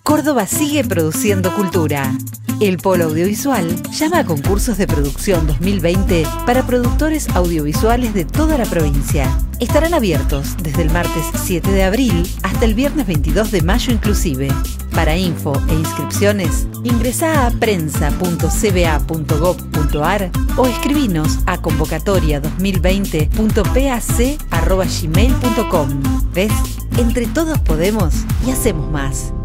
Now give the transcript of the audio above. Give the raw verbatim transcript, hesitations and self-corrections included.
Córdoba sigue produciendo cultura. El Polo Audiovisual llama a concursos de producción dos mil veinte para productores audiovisuales de toda la provincia. Estarán abiertos desde el martes siete de abril hasta el viernes veintidós de mayo inclusive. Para info e inscripciones, ingresá a prensa punto c b a punto gov punto a r o escribinos a convocatoria dos mil veinte punto p a c arroba gmail punto com. ¿Ves? Entre todos podemos y hacemos más.